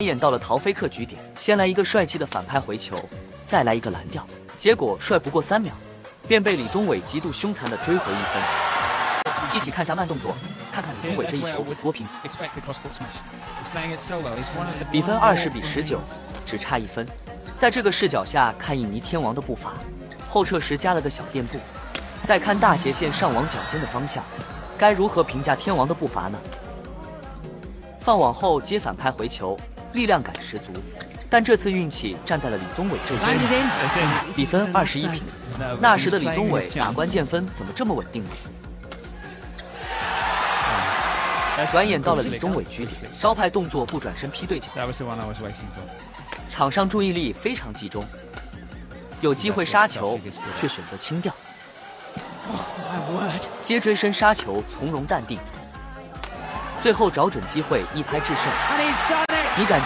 演到了陶菲克局点，先来一个帅气的反拍回球，再来一个蓝调，结果帅不过3秒，便被李宗伟极度凶残的追回1分。一起看下慢动作，看看李宗伟这一球多平。比分20比19，只差1分。在这个视角下看印尼天王的步伐，后撤时加了个小垫步，再看大斜线上往脚尖的方向，该如何评价天王的步伐呢？放网后接反拍回球，力量感十足，但这次运气站在了李宗伟这边。比分21平。那时的李宗伟打关键分怎么这么稳定呢？转眼到了李宗伟局点，招牌动作不转身劈对角，场上注意力非常集中，有机会杀球却选择轻掉，接追身杀球从容淡定，最后找准机会一拍制胜。你感